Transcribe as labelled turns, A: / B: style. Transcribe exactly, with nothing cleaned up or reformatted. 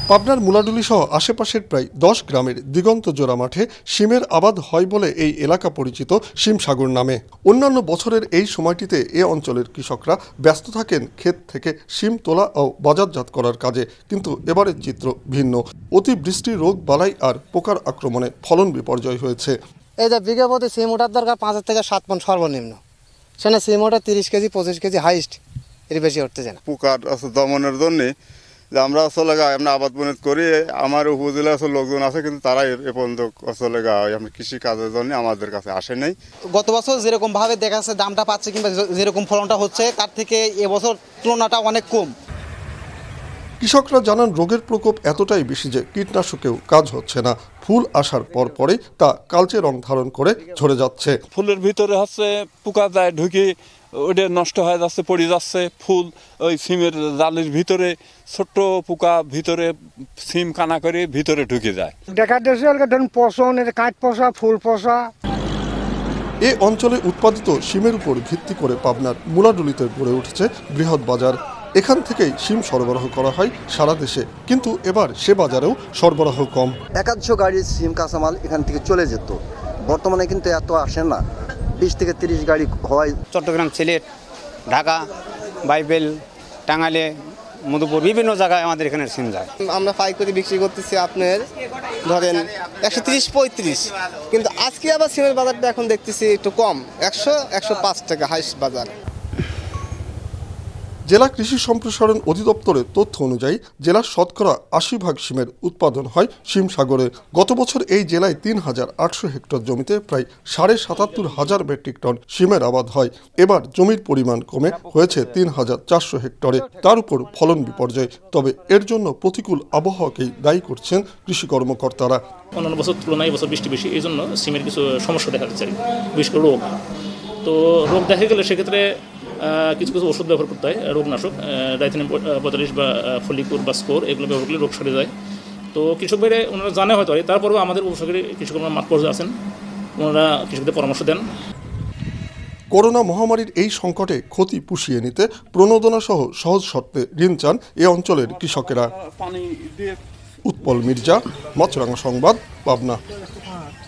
A: পাবনার মুলাডুলি সহ আশেপাশের প্রায় দশ গ্রামের দিগন্ত জোড়া মাঠে শিমের আবাদ হয় বলে এই এলাকা পরিচিত শিমসাগর নামে। অন্যান্য বছরের এই সময়টিতে এ অঞ্চলের কৃষকরা ব্যস্ত থাকেন ক্ষেত থেকে শিম তোলা ও বাজারজাত করার কাজে, কিন্তু এবারের চিত্র ভিন্ন। অতিবৃষ্টি, রোগ বালাই আর পোকার আক্রমণে ফলন বিপর্যয় হয়েছে।
B: এই যে বিঘা প্রতি সিম ওঠার দরকার পাঁচ থেকে সাত মণ সর্বনিম্ন, সেখানে সিম ওঠা তিরিশ কেজি পঁচিশ কেজি হাইস্ট, এর বেশি উঠতেছে না।
C: পোকার দমনের জন্য যে আমরা আসলে আমরা আবাদ বনিত করি, আমার উপজেলা আসলে লোকজন আছে, কিন্তু তারা এ পর্যন্ত আসলে আমরা কৃষি কাজের জন্য আমাদের কাছে আসে নাই।
B: গত বছর যেরকম ভাবে দেখা যাচ্ছে দামটা পাচ্ছে কিংবা যেরকম ফলনটা হচ্ছে, তার থেকে এবছর তুলনাটা অনেক কম।
A: কৃষকরা জানান, রোগের প্রকোপ এতটাই বেশি যে কীটনাশকেও কাজ হচ্ছে না। ফুল আসার পর পরেই তা কালচে রং ধারণ করে ঝরে যাচ্ছে।
D: ফুলের ভিতরে হচ্ছে পোকা যায় ঢুকে, ওটা নষ্ট হয়ে যাচ্ছে, পড়ে যাচ্ছে। ফুল ওই সিমের জালের ভিতরে ছোট্ট পোকা ভিতরে সিম কানা করে ভিতরে ঢুকে যায়।
E: দেখা যাচ্ছে ধরুন পচন, কাঠ পচা, ফুল পচা।
A: এ অঞ্চলে উৎপাদিত শিমের উপর ভিত্তি করে পাবনার মুলাডুলিতে গড়ে উঠেছে বৃহৎ বাজার। এখান থেকেই শিম সরবরাহ করা হয় সারা দেশে, কিন্তু এবার সে বাজারেও সরবরাহ কম।
F: একাংশ গাড়ির সিম কাঁচামাল এখান থেকে চলে যেত, বর্তমানে কিন্তু এত আসে না। বিশ থেকে তিরিশ গাড়ি হয়।
B: চট্টগ্রাম, সিলেট, ঢাকা, বাইবেল, টাঙ্গাইলে, মধুপুর, বিভিন্ন জায়গায় আমাদের এখানে সিম যায়।
G: আমরা পাইকারি বিক্রি করতেছি আপনার ধরেন একশো তিরিশ পঁয়ত্রিশ, কিন্তু আজকে আবার সিমের বাজারটা এখন দেখতেছি একটু কম, একশো একশো পাঁচ টাকা হাইস্ট বাজার।
A: জেলা কৃষি সম্প্রসারণ অধিদপ্তরের তথ্য অনুযায়ী জেলার শতকরা আশি ভাগ শিমের উৎপাদন হয় শিমসাগরে। গত বছর এই জেলায় তিন হাজার আটশো হেক্টর জমিতে প্রায় সাড়ে সাতাত্তর হাজার মেট্রিক টন শিমের আবাদ হয়। এবার জমির পরিমাণ কমে হয়েছে তিন হাজার চারশো হেক্টরে। তার উপর ফলন বিপর্যয়। তবে এর জন্য প্রতিকূল আবহাওয়াকেই দায়ী করছেন কৃষি কর্মকর্তারা।
H: অন্যান্য বছর তুলনায় বছর বৃষ্টি বেশি, এই জন্য সিমের কিছু সমস্যা দেখা যাচ্ছে, বিশেষ করে রোগ। তো রোগ দেখা গেলে সেক্ষেত্রে কিছু কিছু ওষুধ ব্যবহার করতে হয়, রোগনাশক, ডাইথেনিয়াম পঁয়তাল্লিশ বা ফলিকুর বা স্কোর, এগুলো ব্যবহার করলে রোগ সরে যায়। তো কৃষক ভাইরা ওনারা জানে হয়তো, তারপরেও আমাদের উপসহকারী কৃষক মাঠ পর্যায়ে আছেন, ওনারা কৃষকদের পরামর্শ দেন।
A: করোনা মহামারীর এই সংকটে ক্ষতি পুষিয়ে নিতে প্রণোদনা সহ সহজ শর্তে ঋণ চান এ অঞ্চলের কৃষকেরা। উৎপল মির্জা, মাছরাঙা সংবাদ, পাবনা।